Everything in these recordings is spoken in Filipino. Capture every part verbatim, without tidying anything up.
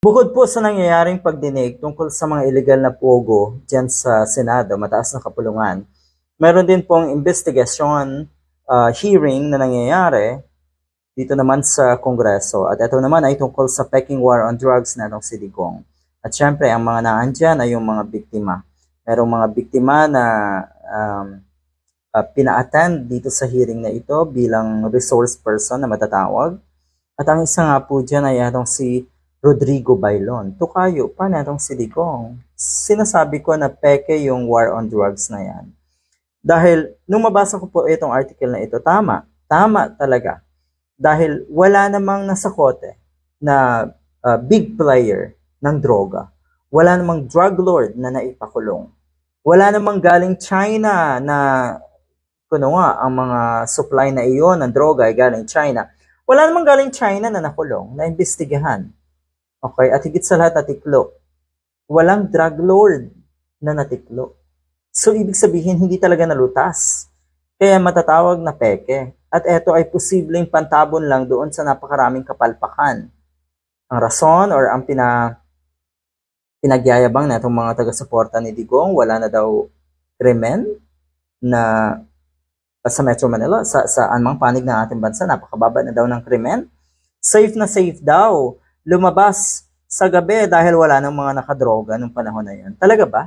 Bukod po sa nangyayaring pagdinig tungkol sa mga illegal na pogo dyan sa Senado, mataas na kapulungan, meron din pong investigasyon, uh, hearing na nangyayari dito naman sa Kongreso. At ito naman ay tungkol sa Peking War on Drugs na itong si Digong. At syempre, ang mga naandyan ay yung mga biktima. Merong mga biktima na um, uh, pina-attend dito sa hearing na ito bilang resource person na matatawag. At ang isa nga po dyan ay itong si Rodrigo Bailon. Tukayo, paano itong si Digong? Sinasabi ko na peke yung war on drugs na yan. Dahil, nung mabasa ko po itong article na ito, tama. Tama talaga. Dahil wala namang nasakote na uh, big player ng droga. Wala namang drug lord na naipakulong. Wala namang galing China na, kuno nga, ang mga supply na iyon ng droga ay galing China. Wala namang galing China na nakulong, na imbestigahan. Okay, at higit sa lahat natiklo. Walang drug lord na natiklo. So, ibig sabihin, hindi talaga nalutas. Kaya matatawag na peke. At ito ay posibleng pantabon lang doon sa napakaraming kapalpakan. Ang rason or ang pina, pinagyayabang na itong mga taga-suporta ni Digong, wala na daw krimen na sa Metro Manila, sa, sa anumang panig ng ating bansa, napakababa na daw ng krimen. Safe na safe daw lumabas sa gabi dahil wala nang mga nakadroga nung panahon na yan. Talaga ba?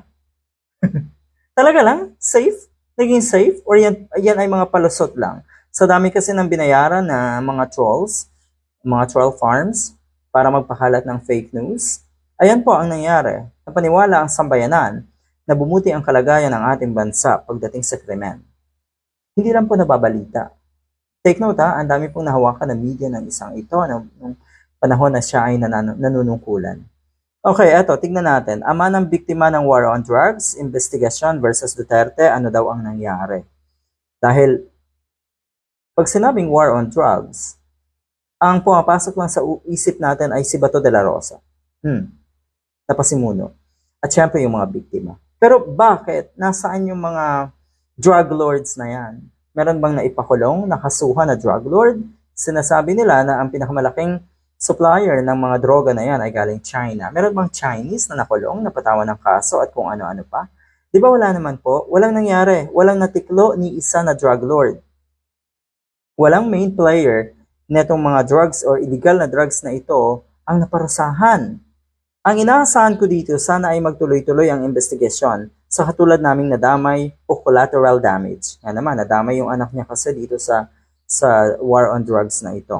Talaga lang? Safe? Naging safe? Or yan, yan ay mga palusot lang? Sa dami kasi ng binayaran na mga trolls, mga troll farms, para magpakalat ng fake news. Ayan po ang nangyari. Napaniwala ang sambayanan na bumuti ang kalagayan ng ating bansa pagdating sa krimen. Hindi lang po nababalita. Take note ha, ang dami pong nahawakan ng media ng isang ito, ng, ng panahon na siya ay nan- nanunungkulan. Okay, eto, tignan natin. Ama ng biktima ng war on drugs, investigation versus Duterte, ano daw ang nangyari? Dahil, pag sinabing war on drugs, ang pumapasok lang sa isip natin ay si Bato de la Rosa. Hmm, napasimuno. At syempre yung mga biktima. Pero bakit? Nasaan yung mga drug lords na yan? Meron bang naipakulong, nakasuhan na drug lord? Sinasabi nila na ang pinakamalaking supplier ng mga droga na yan ay galing China. Meron bang Chinese na nakulong, napatawan ng kaso at kung ano-ano pa? Di ba wala naman po? Walang nangyari. Walang natiklo ni isa na drug lord. Walang main player netong mga drugs or illegal na drugs na ito ang naparusahan. Ang inaasahan ko dito, sana ay magtuloy-tuloy ang investigasyon sa katulad naming nadamay o collateral damage. Yan naman, nadamay yung anak niya kasi dito sa, sa war on drugs na ito.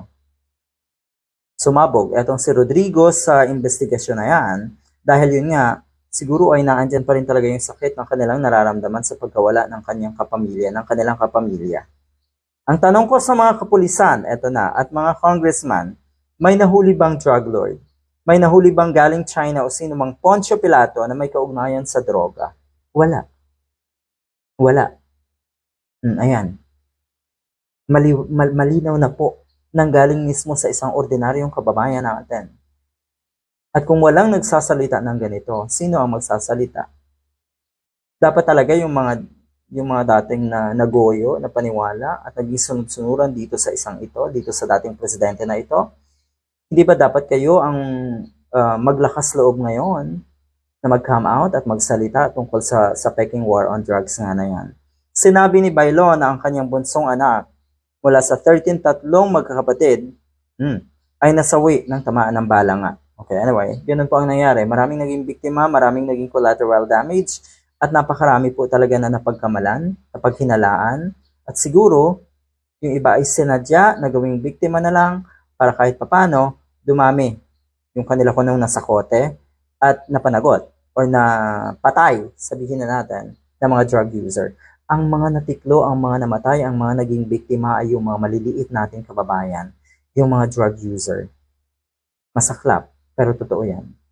Sumabog etong si Rodrigo sa investigasyon na yan dahil yun nga, siguro ay naandyan pa rin talaga yung sakit ng kanilang nararamdaman sa pagkawala ng kanyang kapamilya, ng kanilang kapamilya. Ang tanong ko sa mga kapulisan, eto na, at mga congressman, may nahuli bang drug lord? May nahuli bang galing China o sino mang Poncio Pilato na may kaugnayan sa droga? Wala. Wala. Hmm, ayan. Mali, mal, malinaw na po nang galing mismo sa isang ordinaryong kababayan natin. At kung walang nagsasalita ng ganito, sino ang magsasalita? Dapat talaga yung mga yung mga dating na nagoyo, na paniwala at naging sunod-sunuran dito sa isang ito, dito sa dating presidente na ito. Hindi ba dapat kayo ang uh, maglakas loob ngayon na mag-come out at magsalita tungkol sa, sa Peking War on Drugs nga na yan? Sinabi ni Bailon na ang kanyang bunsong anak mula sa thirteen tatlong magkakapatid, hmm, ay nasawi ng tamaan ng bala nga. Okay, anyway, ganun po ang nangyari. Maraming naging biktima, maraming naging collateral damage, at napakarami po talaga na napagkamalan, napaghinalaan, at siguro, yung iba ay sinadya na gawing biktima na lang para kahit papano, dumami yung kanila kunong nasakote at napanagot or napatay, sabihin na natin, ng mga drug user. Ang mga natiklo, ang mga namatay, ang mga naging biktima ay yung mga maliliit nating kababayan, yung mga drug user. Masaklap, pero totoo yan.